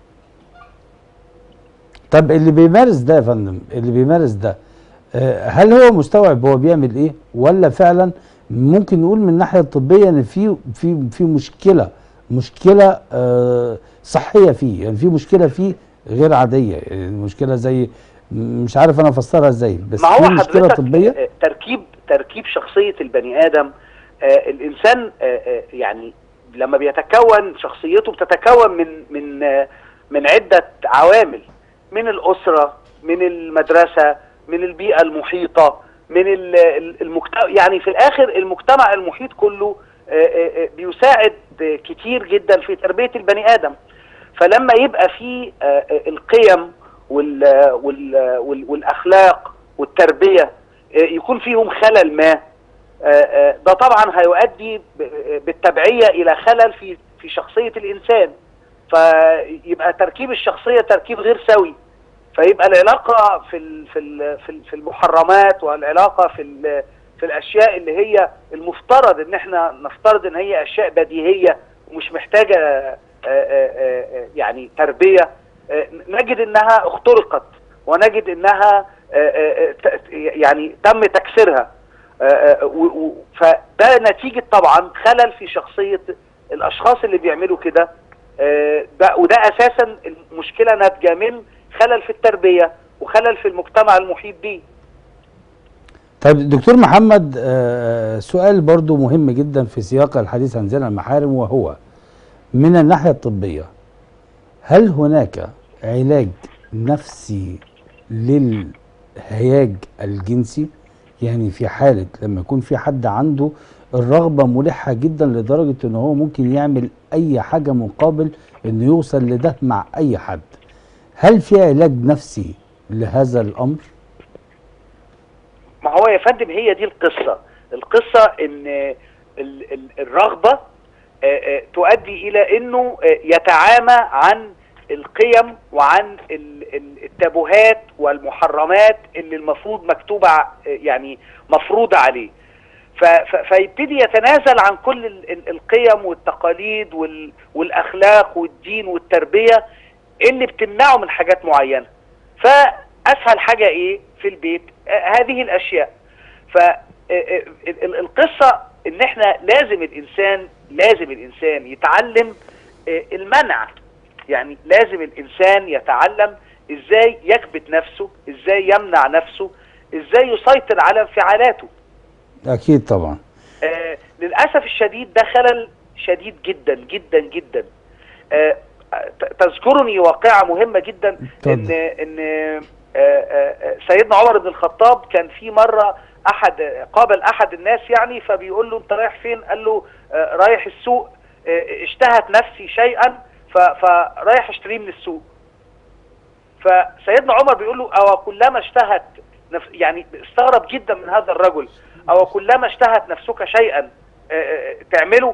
S1: طب اللي بيمارس ده يا فندم، اللي بيمارس ده هل هو مستوعب هو بيعمل ايه، ولا فعلا ممكن نقول من الناحية الطبية ان في في في مشكلة مشكلة آه صحية فيه، يعني في مشكلة فيه غير عادية، يعني مشكلة زي مش عارف انا افسرها ازاي، بس
S4: ما هو
S1: في مشكلة طبية.
S4: تركيب تركيب شخصية البني ادم. آه الانسان آه يعني لما بيتكون شخصيته بتتكون من من من عدة عوامل، من الأسرة، من المدرسة، من البيئة المحيطة، من المجتمع. يعني في الآخر المجتمع المحيط كله بيساعد كتير جدا في تربية البني آدم. فلما يبقى في القيم والأخلاق والتربية يكون فيهم خلل ما، ده طبعا هيؤدي بالتبعية إلى خلل في في شخصية الإنسان، فيبقى تركيب الشخصية تركيب غير سوي، فيبقى العلاقة في في في المحرمات، والعلاقة في في الأشياء اللي هي المفترض إن احنا نفترض إن هي أشياء بديهية ومش محتاجة يعني تربية، نجد إنها اخترقت، ونجد إنها يعني تم تكسيرها، فده نتيجة طبعا خلل في شخصية الأشخاص اللي بيعملوا كده، وده أساسا المشكلة ناتجة من خلل في التربية وخلل في المجتمع المحيط به.
S1: طيب دكتور محمد، سؤال برضو مهم جدا في سياق الحديث عن زنا المحارم، وهو من الناحية الطبية، هل هناك علاج نفسي للهياج الجنسي؟ يعني في حالة لما يكون في حد عنده الرغبة ملحة جدا لدرجة ان هو ممكن يعمل اي حاجة مقابل انه يوصل لده مع اي حد، هل في علاج نفسي لهذا الامر؟
S4: ما هو يا فندم هي دي القصة القصة ان الرغبة تؤدي الى انه يتعامى عن القيم وعن التابوهات والمحرمات اللي المفروض مكتوبة يعني مفروضة عليه، فيبتدي يتنازل عن كل القيم والتقاليد والأخلاق والدين والتربية اللي بتمنعه من حاجات معينة. فأسهل حاجة إيه في البيت؟ هذه الأشياء. فالقصة إن إحنا لازم الإنسان لازم الإنسان يتعلم المنع، يعني لازم الإنسان يتعلم إزاي يكبت نفسه، إزاي يمنع نفسه، إزاي يسيطر على انفعالاته.
S1: أكيد طبعا.
S4: آه للأسف الشديد ده خلل شديد جدا جدا جدا. آه تذكرني واقعة مهمة جدا، إن إن آه آه سيدنا عمر بن الخطاب كان في مرة أحد قابل أحد الناس يعني، فبيقول له أنت رايح فين؟ قال له آه رايح السوق، آه اشتهت نفسي شيئا فرايح اشتريه من السوق. فسيدنا عمر بيقول له أو كلما اشتهت نفس، يعني استغرب جدا من هذا الرجل، أو كلما اشتهت نفسك شيئا تعمله.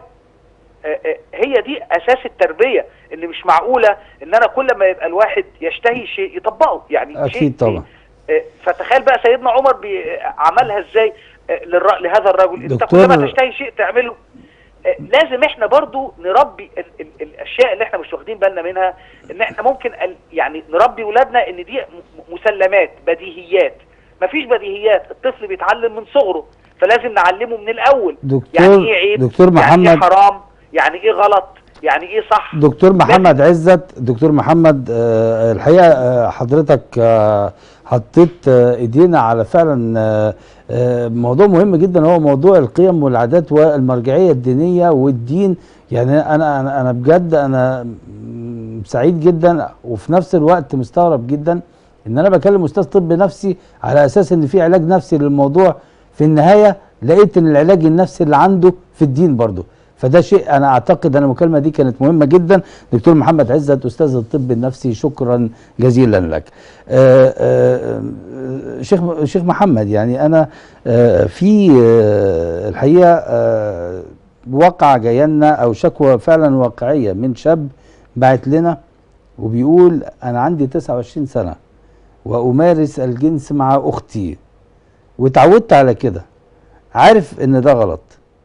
S4: هي دي أساس التربية، إن مش معقولة إن أنا كل ما يبقى الواحد يشتهي شيء يطبقه، يعني
S1: أكيد
S4: شيء
S1: طبعا.
S4: فتخيل بقى سيدنا عمر عملها إزاي لهذا الرجل، أنت كلما تشتهي شيء تعمله. لازم احنا برضو نربي ال ال الاشياء اللي احنا مش واخدين بالنا منها، ان احنا ممكن يعني نربي ولادنا ان دي مسلمات بديهيات. مفيش بديهيات، الطفل بيتعلم من صغره، فلازم نعلمه من الاول
S1: دكتور
S4: يعني ايه عيب،
S1: دكتور محمد،
S4: يعني ايه حرام، يعني ايه غلط، يعني ايه صح.
S1: دكتور محمد عزت، دكتور محمد آه الحقيقه آه حضرتك آه حطيت آه ايدينا على فعلا آه آه موضوع مهم جدا، هو موضوع القيم والعادات والمرجعيه الدينيه والدين. يعني انا انا انا بجد انا سعيد جدا، وفي نفس الوقت مستغرب جدا ان انا بكلم استاذ طب نفسي على اساس ان في علاج نفسي للموضوع. في النهايه لقيت ان العلاج النفسي اللي عنده في الدين برضه، فده شيء انا اعتقد ان المكالمه دي كانت مهمه جدا. دكتور محمد عزت استاذ الطب النفسي، شكرا جزيلا لك. آآ آآ شيخ شيخ محمد، يعني انا في الحقيقه واقعه جايه لنا او شكوى فعلا واقعيه من شاب بعت لنا وبيقول انا عندي تسعة وعشرين سنه وامارس الجنس مع اختي واتعودت على كده، عارف ان ده غلط،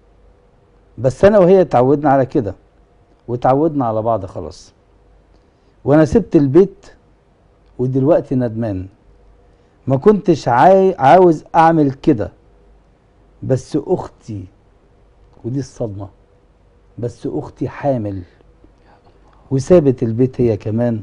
S1: بس انا وهي اتعودنا على كده واتعودنا على بعض خلاص، وانا سبت البيت ودلوقتي ندمان، ما كنتش عاي... عاوز اعمل كده، بس اختي، ودي الصدمة، بس اختي حامل وسابت البيت هي كمان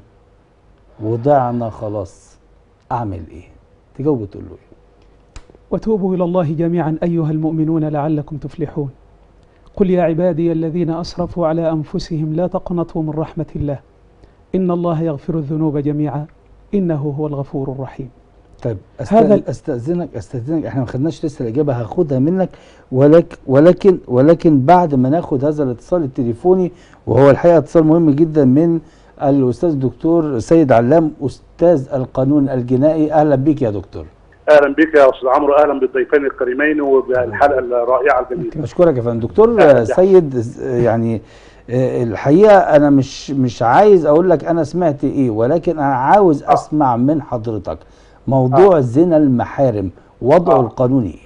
S1: وضعنا خلاص، اعمل ايه؟ تجاوب تقول له ايه؟
S2: وتوبوا الى الله جميعا ايها المؤمنون لعلكم تفلحون. قل يا عبادي الذين أسرفوا على أنفسهم لا تقنطوا من رحمة الله إن الله يغفر الذنوب جميعا إنه هو الغفور الرحيم.
S1: طيب
S2: هذا
S1: استاذنك استاذنك احنا ما خدناش لسه الاجابه، هاخدها منك، ولكن ولكن ولكن بعد ما ناخد هذا الاتصال التليفوني، وهو الحقيقه اتصال مهم جدا من الاستاذ الدكتور سيد علام استاذ القانون الجنائي. اهلا بك يا دكتور.
S5: اهلا بك يا استاذ عمرو، اهلا بالضيفين الكريمين وبالحلقه الرائعه الجميله.
S1: اشكرك يا فندم. دكتور سيد، يعني الحقيقه انا مش مش عايز اقول لك انا سمعت ايه، ولكن انا عاوز اسمع من حضرتك موضوع آه. زنا المحارم وضعه آه. القانوني ايه؟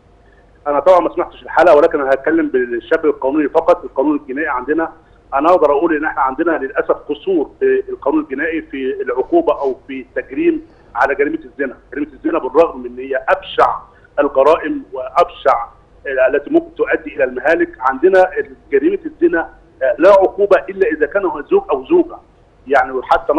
S5: انا طبعا ما سمعتش الحلقه، ولكن انا هتكلم بالشكل القانوني فقط. القانون الجنائي عندنا انا اقدر اقول ان احنا عندنا للاسف قصور في القانون الجنائي في العقوبه او في التجريم على جريمه الزنا. جريمه الزنا بالرغم من ان هي ابشع الجرائم وابشع التي ممكن تؤدي الى المهالك، عندنا جريمه الزنا لا عقوبه الا اذا كان زوج او زوجه. يعني حتى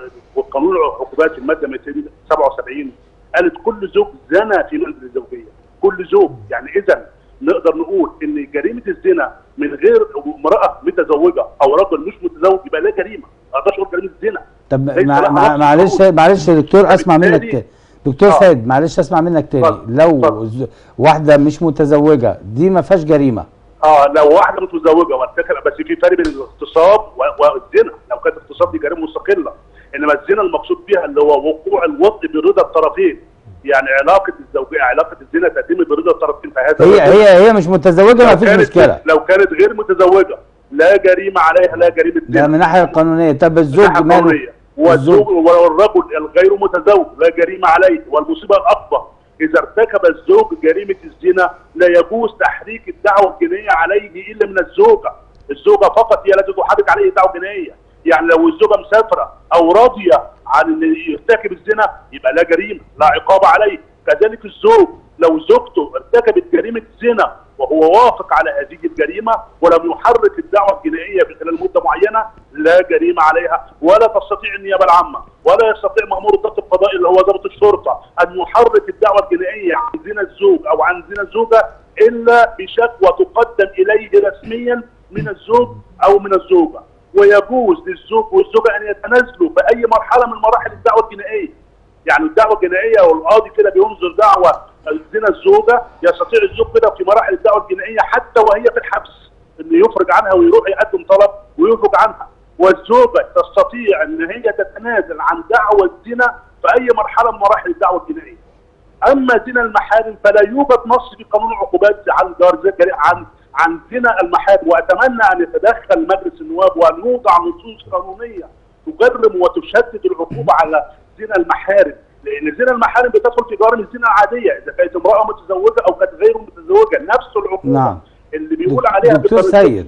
S5: قانون العقوبات الماده مئتين وسبعة وسبعين قالت كل زوج زنى في منزل الزوجيه، كل زوج. يعني اذا نقدر نقول ان جريمه الزنا من غير امراه متزوجه او رجل مش متزوج يبقى لا جريمه، ما اقدرش اقول جريمه الزنا.
S1: طب مع معلش معلش يا دكتور اسمع منك دكتور آه. سيد، معلش اسمع منك تاني. فضل. لو فضل. واحده مش متزوجه دي ما فيهاش جريمه.
S5: اه لو واحده متزوجه وارتكب، بس في فرق بين الاغتصاب والزنا. لو كانت اغتصاب دي جريمه مستقله، انما الزنا المقصود بها اللي هو وقوع الوطء برضا الطرفين. يعني علاقه الزوجيه علاقه الزنا تتم برضا الطرفين، فهذا
S1: هي هي هي مش متزوجه ما فيش مشكله.
S5: لو كانت غير متزوجه لا جريمه عليها، لا جريمه زنا.
S1: ده من الناحيه القانونيه. طب الزوج ماله؟
S5: والزوج والرجل الغير متزوج لا جريمه عليه. والمصيبه الاكبر اذا ارتكب الزوج جريمه الزنا لا يجوز تحريك الدعوه الجنائيه عليه الا من الزوجه. الزوجه فقط هي التي تحرك عليه دعوه جنائيه. يعني لو الزوجه مسافره او راضيه عن ان يرتكب الزنا يبقى لا جريمه، لا عقاب عليه. كذلك الزوج لو زوجته ارتكبت جريمه زنا وهو وافق على هذه الجريمه ولم يحرك الدعوه الجنائيه في خلال مده معينه لا جريمه عليها، ولا تستطيع النيابه العامه ولا يستطيع مأمور الضبط القضائي اللي هو ضابط الشرطه ان يحرك الدعوه الجنائيه عن زنا الزوج او عن زنا الزوجه الا بشكوى تقدم اليه رسميا من الزوج او من الزوجه. ويجوز للزوج والزوجه ان يتنازلوا في اي مرحله من مراحل الدعوه الجنائيه. يعني الدعوه الجنائيه والقاضي كده بينظر دعوه زنا الزوجه، يستطيع الزوج كده في مراحل الدعوه الجنائيه حتى وهي في الحبس انه يفرج عنها ويروح يقدم طلب ويفرج عنها. والزوجه تستطيع ان هي تتنازل عن دعوى الزنا في اي مرحله من مراحل الدعوه الجنائيه. اما زنا المحارم فلا يوجد نص في قانون العقوبات عن عن عن زنا المحارم. واتمنى ان يتدخل مجلس النواب وان يوضع نصوص قانونيه تجرم وتشدد العقوبه على زنا المحارم، لان زنا المحارم بتدخل في جرائم الزنا العاديه اذا كانت امراه متزوجه او كانت غير متزوجه، نفس العقوبه. نعم. اللي بيقول عليها
S1: دكتور سيد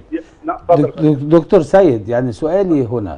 S1: دكتور سيد يعني سؤالي هنا،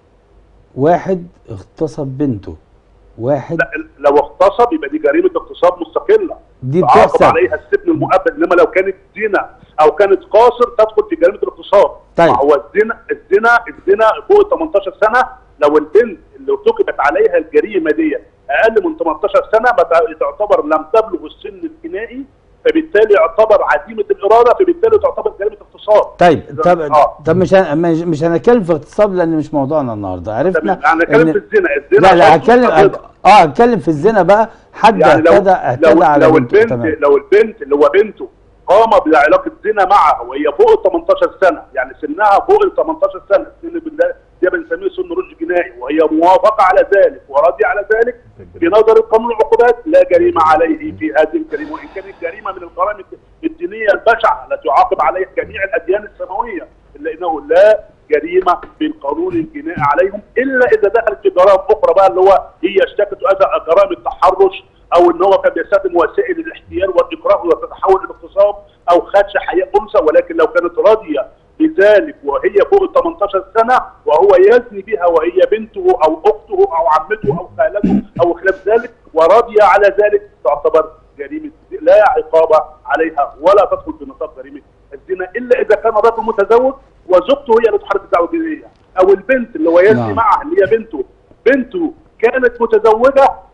S1: واحد اغتصب بنته، واحد
S5: لا لو اغتصب يبقى دي جريمه اغتصاب مستقله
S1: دي بتحصل
S5: عليها السجن المؤبد، انما لو كانت زنا او كانت قاصر تدخل في جريمه الاغتصاب.
S1: طيب
S5: هو الزنا الزنا الزنا فوق ثمانية عشر سنه، لو البنت اللي ارتكبت عليها الجريمه دي اقل من ثمانية عشر سنه تعتبر لم تبلغ السن الجنائي، فبالتالي يعتبر عديمه الاراده، فبالتالي تعتبر جريمه اغتصاب.
S1: طيب طب آه. طب مش هن... مش هنتكلم في اغتصاب لان مش موضوعنا النهارده، عرفنا.
S5: يعني هنتكلم
S1: إن...
S5: في الزنا. الزنا
S1: لا لا هتكلم اه هتكلم في الزنا بقى. حد
S5: يعني
S1: اعتدى اعتدى على
S5: لو البنت لو البنت اللي هو بنته قام بعلاقه زنا معها وهي فوق ال ثمانية عشر سنه، يعني سنها فوق ال ثمانية عشر سنه، سن بالله ده بنسميه سن رشد جنائي، وهي موافقه على ذلك وراضيه على ذلك في نظر قانون العقوبات لا جريمه عليه في هذه الجريمه، وان كانت جريمه من الجرائم الدينيه البشعه التي يعاقب عليها جميع الاديان السماويه، الا انه لا جريمه بالقانون الجنائي عليهم الا اذا دخلت في جرائم اخرى بقى اللي هو هي اشتكت جرائم التحرش او ان هو كان بيستخدم وسائل الاحتيال والاكراه وتتحول الى اغتصاب او خدش حياء انثى. ولكن لو كانت راضيه بذلك وهي فوق ال ثمانية عشر سنه وهو يزني بها وهي بنته او اخته او عمته او خالته او خلاف ذلك وراضيه على ذلك تعتبر جريمه لا عقاب عليها ولا تدخل في نطاق جريمه الزنا الا اذا كان الرجل متزوج وزوجته هي اللي تحرك الدعوه الجنائيه، او البنت اللي هو يزني معها اللي هي بنته بنته كانت متزوجه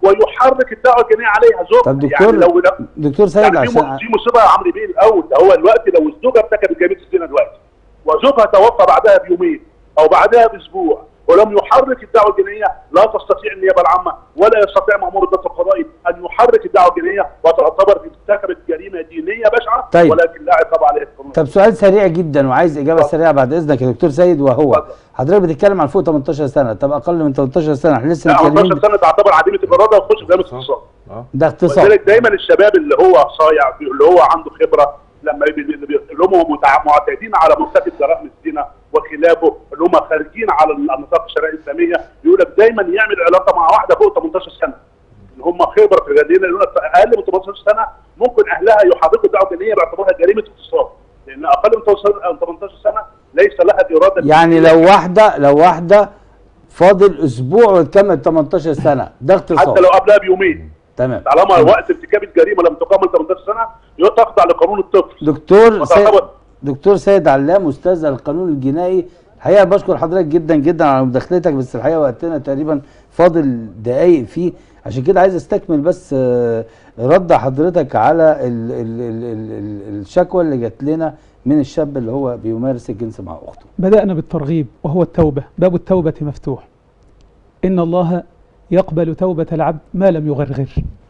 S5: ويحرك الدعوه الجنائيه عليها زوجها.
S1: طب دكتور
S5: يعني لو
S1: دكتور سيد
S5: يعني
S1: عشان
S5: في مصيبه يا عمرو بيه الاول، ده هو دلوقتي لو الزوجه ارتكبت جريمه الزنا دلوقتي وزوجها توفى بعدها بيومين او بعدها باسبوع ولم يحرك الدعوه الجنائيه، لا تستطيع النيابه العامه ولا يستطيع مأمور الضبط القضائي ان يحرك الدعوه الجنائيه وتعتبر ارتكبت جريمه دينيه بشعه.
S1: طيب.
S5: ولكن لا عقاب عليها القانون.
S1: طب سؤال سريع جدا وعايز اجابه
S5: طب.
S1: سريعه بعد اذنك يا دكتور سيد، وهو
S5: طب.
S1: حضرتك بتتكلم عن فوق تمنتاشر سنه، طب اقل من تمنتاشر سنه احنا لسه
S5: لا
S1: متكلمين
S5: خمستاشر سنه تعتبر عديمه الاراده وتخش في جريمه اغتصاب.
S1: ده اغتصاب.
S5: ولذلك دايما الشباب اللي هو صايع اللي هو عنده خبره لما اللي هم معتادين على مرتكب جرائم الزنا وخلافه اللي هم خارجين على النطاق الشرعيه الاسلاميه، يقول لك دايما يعمل علاقه مع واحده فوق تمنتاشر سنه. اللي هم خبره في الجريمه يقول لك اقل من تمنتاشر سنه ممكن اهلها يحركوا الدعوه الجنائيه باعتبارها جريمه اغتصاب، لان اقل من تمنتاشر سنه ليس لها اراده.
S1: يعني لو واحده لو واحده فاضل اسبوع وتكمل تمنتاشر سنه ده اغتصاب
S5: حتى لو قبلها بيومين.
S1: تمام.
S5: طالما وقت ارتكاب الجريمه لم تكمل تمنتاشر سنه تخضع لقانون الطفل.
S1: دكتور سيد دكتور سيد علام استاذ القانون الجنائي، الحقيقه بشكر حضرتك جدا جدا على مداخلتك، بس الحقيقه وقتنا تقريبا فاضل دقائق فيه، عشان كده عايز استكمل بس رد حضرتك على ال ال ال ال الشكوى اللي جات لنا من الشاب اللي هو بيمارس الجنس مع اخته.
S2: بدأنا بالترغيب وهو التوبة، باب التوبة مفتوح. إن الله يقبل توبة العبد ما لم يغرغر.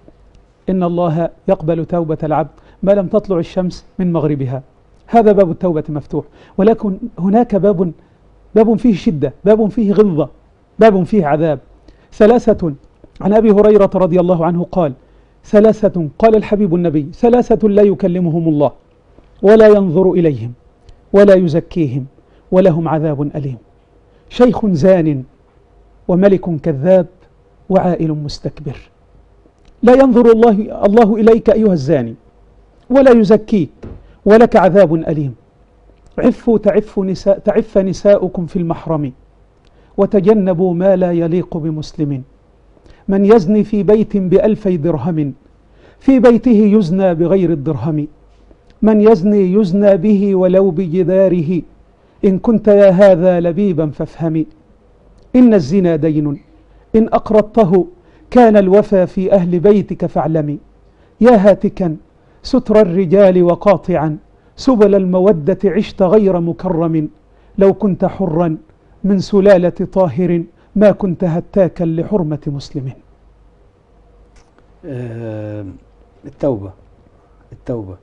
S2: إن الله يقبل توبة العبد ما لم تطلع الشمس من مغربها. هذا باب التوبة مفتوح، ولكن هناك باب باب فيه شدة، باب فيه غلظة، باب فيه عذاب. ثلاثة عن أبي هريرة رضي الله عنه قال: ثلاثة قال الحبيب النبي: ثلاثة لا يكلمهم الله ولا ينظر إليهم ولا يزكيهم ولهم عذاب أليم: شيخ زان وملك كذاب وعائل مستكبر. لا ينظر الله الله إليك أيها الزاني ولا يزكيك ولك عذاب أليم. عفوا تعف نساء تعف نساؤكم في المحرم وتجنبوا ما لا يليق بمسلم. من يزني في بيت بألفي درهم في بيته يزنى بغير الدرهم. من يزني يزنى به ولو بجداره. إن كنت يا هذا لبيبا فافهمي. إن الزنا دين إن أقرضته كان الوفى في أهل بيتك فاعلمي. يا هاتكا ستر الرجال وقاطعا سبل المودة عشت غير مكرم. لو كنت حرا من سلالة طاهر ما كنت هتاكا لحرمة مسلم.
S1: آه التوبة التوبة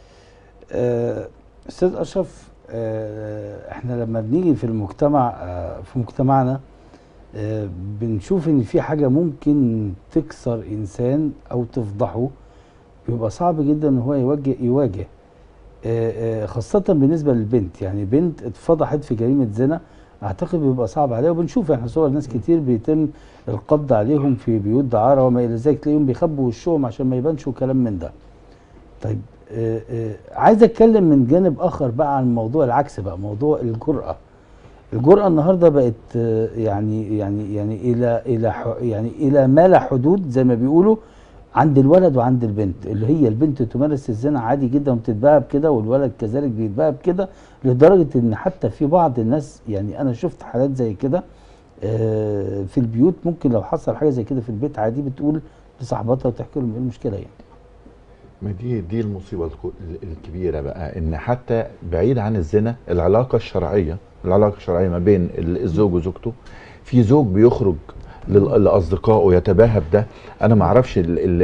S1: آه أستاذ أشرف، آه احنا لما بنيجي في المجتمع آه في مجتمعنا آه بنشوف ان في حاجة ممكن تكسر انسان او تفضحه، بيبقى صعب جدا ان هو يواجه يواجه آه آه خاصة بالنسبة للبنت. يعني بنت اتفضحت في جريمة زنا اعتقد بيبقى صعب عليها، وبنشوف احنا صور ناس كتير بيتم القبض عليهم في بيوت دعارة وما الى ذلك، تلاقيهم بيخبوا وشهم عشان ما يبانش وكلام من ده. طيب آه آه عايز اتكلم من جانب اخر بقى عن موضوع العكس بقى، موضوع الجرأة. الجرأة النهارده بقت آه يعني يعني يعني الى الى يعني الى ما لا حدود زي ما بيقولوا عند الولد وعند البنت، اللي هي البنت تمارس الزنا عادي جدا وبتتباهى بكده، والولد كذلك بيتباهى بكده، لدرجه ان حتى في بعض الناس، يعني انا شفت حالات زي كده آه في البيوت، ممكن لو حصل حاجه زي كده في البيت عادي بتقول لصاحبتها وتحكي لهم ايه المشكله يعني.
S3: ما دي دي المصيبه الكبيره بقى، ان حتى بعيد عن الزنا العلاقه الشرعيه العلاقه الشرعيه ما بين الزوج وزوجته، في زوج بيخرج لاصدقائه يتباهى بده. انا ما اعرفش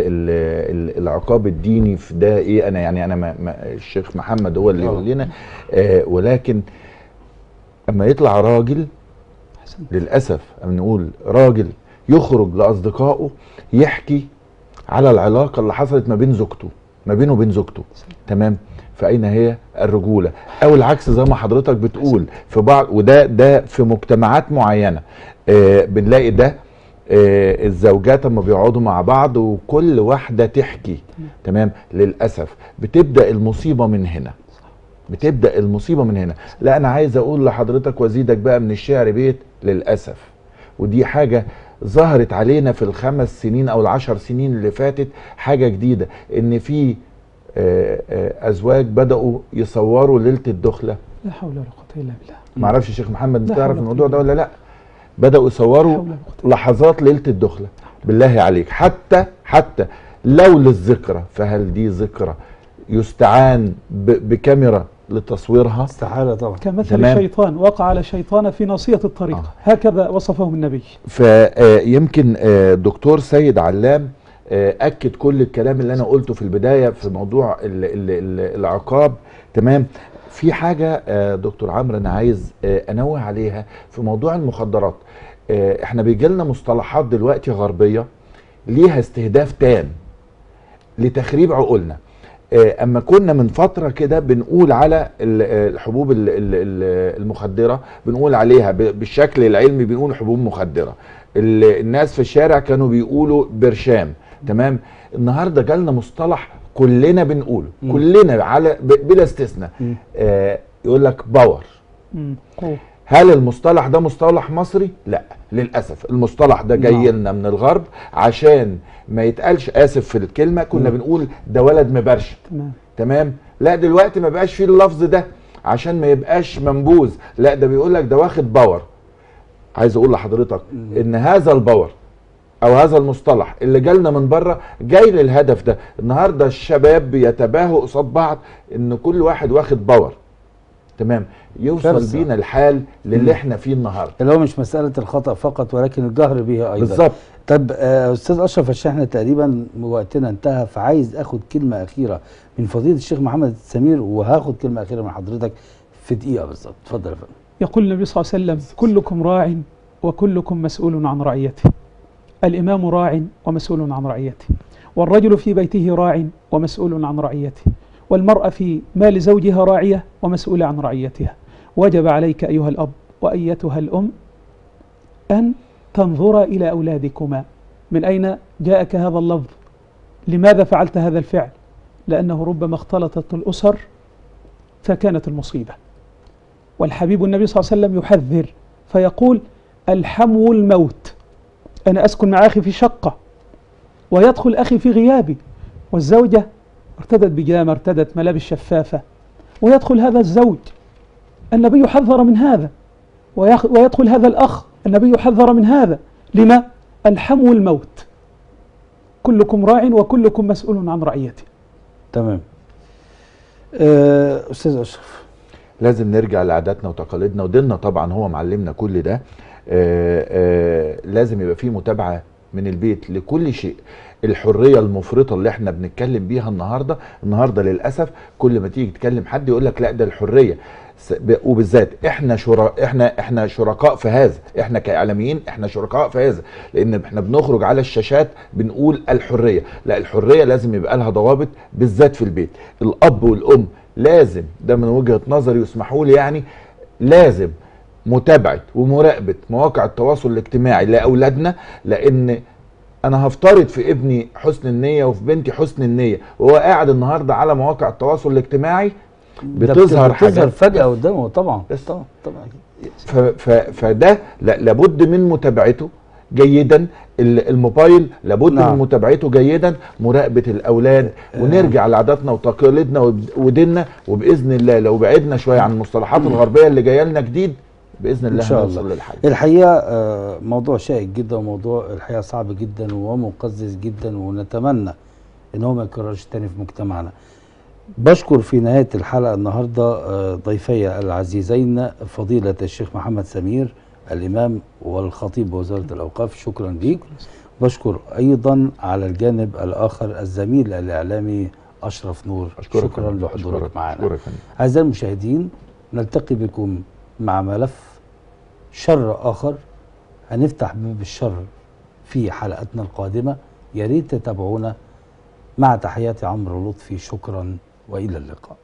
S3: العقاب الديني في ده ايه، انا يعني انا ما ما الشيخ محمد هو اللي يقول لنا، آه ولكن اما يطلع راجل للاسف اما نقول راجل يخرج لاصدقائه يحكي على العلاقه اللي حصلت ما بين زوجته ما بينه وبين زوجته، تمام؟ فاين هي الرجوله؟ او العكس زي ما حضرتك بتقول في بعض، وده ده في مجتمعات معينه آه بنلاقي ده آه الزوجات اما بيقعدوا مع بعض وكل واحده تحكي، تمام؟ للاسف بتبدا المصيبه من هنا بتبدا المصيبه من هنا. لا انا عايز اقول لحضرتك وازيدك بقى من الشعر بيت، للاسف ودي حاجه ظهرت علينا في الخمس سنين او العشر سنين اللي فاتت، حاجه جديده، ان في آه آه ازواج بداوا يصوروا ليله الدخله.
S2: لا حول ولا قوه الا بالله.
S3: ما اعرفش الشيخ محمد تعرف الموضوع ده ولا لا؟ بداوا يصوروا لحظات ليله الدخله، بالله عليك، حتى حتى لو للذكرى، فهل دي ذكرى يستعان بكاميرا لتصويرها؟
S1: استحالة طبعا.
S2: كمثل الشيطان وقع على شيطان في ناصية الطريق، آه. هكذا وصفه النبي.
S3: فيمكن دكتور سيد علام أكد كل الكلام اللي أنا قلته في البداية في موضوع ال ال ال العقاب. تمام. في حاجة دكتور عمرو أنا عايز أنوه عليها في موضوع المخدرات. احنا بيجي لنا مصطلحات دلوقتي غربية ليها استهداف تام لتخريب عقولنا. اما كنا من فترة كده بنقول على الحبوب المخدرة، بنقول عليها بالشكل العلمي بنقول حبوب مخدرة. الناس في الشارع كانوا بيقولوا برشام. تمام. النهاردة جالنا مصطلح كلنا بنقوله، م. كلنا على بلا استثناء، آه يقول لك باور. م. هل المصطلح ده مصطلح مصري؟ لا، للأسف المصطلح ده جاي لنا من الغرب عشان ما يتقالش، آسف في الكلمة، كنا م. بنقول ده ولد مبرشم. تمام. تمام. لا دلوقتي ما بقاش فيه اللفظ ده عشان ما يبقاش منبوذ، لا ده بيقول لك ده واخد باور. عايز اقول لحضرتك م. ان هذا الباور او هذا المصطلح اللي جالنا من بره جاي للهدف ده. النهارده الشباب بيتباهوا قصاد بعض ان كل واحد واخد باور. تمام. يوصل فرصة. بينا الحال للي احنا فيه النهارده،
S1: اللي هو مش مساله الخطا فقط ولكن الجهر به ايضا.
S3: بالظبط.
S1: طب آه استاذ اشرف، عشان احنا تقريبا وقتنا انتهى، فعايز اخد كلمه اخيره من فضيله الشيخ محمد سمير، وهاخد كلمه اخيره من حضرتك في دقيقه بالظبط. اتفضل يا فندم.
S2: يقول النبي صلى الله عليه وسلم: كلكم راع وكلكم مسؤول عن رعيته. الإمام راع ومسؤول عن رعيته، والرجل في بيته راع ومسؤول عن رعيته، والمرأة في مال زوجها راعية ومسؤولة عن رعيتها. وجب عليك أيها الأب وأيتها الأم أن تنظر إلى أولادكما. من أين جاءك هذا اللفظ؟ لماذا فعلت هذا الفعل؟ لأنه ربما اختلطت الأسر فكانت المصيبة. والحبيب النبي صلى الله عليه وسلم يحذر فيقول: الحمو الموت. أنا أسكن مع أخي في شقة ويدخل أخي في غيابي، والزوجة ارتدت بيجامة، ارتدت ملابس شفافة، ويدخل هذا الزوج، النبي يحذر من هذا، ويدخل هذا الأخ، النبي يحذر من هذا. لما؟ الحمو الموت. كلكم راع وكلكم مسؤول عن رعيته.
S1: تمام. أه أستاذ أشرف،
S3: لازم نرجع لعاداتنا وتقاليدنا وديننا، طبعا هو معلمنا كل ده. آآ آآ لازم يبقى فيه متابعة من البيت لكل شيء. الحرية المفرطة اللي احنا بنتكلم بيها النهاردة النهاردة للأسف كل ما تيجي تكلم حد يقول لك لا ده الحرية، وبالذات احنا شرا احنا احنا شركاء في هذا، احنا كاعلاميين احنا شركاء في هذا، لان احنا بنخرج على الشاشات بنقول الحرية. لا، الحرية لازم يبقى لها ضوابط بالذات في البيت. الأب والأم لازم، ده من وجهة نظري يسمحوا لي يعني، لازم متابعة ومراقبة مواقع التواصل الاجتماعي لأولادنا، لأن أنا هفترض في ابني حسن النية وفي بنتي حسن النية وهو قاعد النهاردة على مواقع التواصل الاجتماعي بتظهر حاجات
S1: بتظهر فجأة قدامه. طبعا طبعا طبعا.
S3: فده لابد من متابعته جيدا. الموبايل لابد نعم. من متابعته جيدا، مراقبة الأولاد، ونرجع لعاداتنا وتقاليدنا وديننا، وبإذن الله لو بعدنا شوية عن المصطلحات الغربية اللي جايه لنا جديد باذن الله هنوصل للحل.
S1: الحقيقه موضوع شائك جدا، وموضوع الحقيقه صعب جدا ومقزز جدا، ونتمنى ان هو ما يتكررش تاني في مجتمعنا. بشكر في نهايه الحلقه النهارده ضيفي العزيزين فضيله الشيخ محمد سمير الامام والخطيب بوزاره الاوقاف، شكرا ليك. بشكر ايضا على الجانب الاخر الزميل الاعلامي اشرف نور، شكرا لحضورك معنا. اعزائي المشاهدين، نلتقي بكم مع ملف شر آخر، هنفتح باب الشر في حلقتنا القادمة. يا ريت تتابعونا. مع تحياتي عمرو لطفي، شكرا وإلى اللقاء.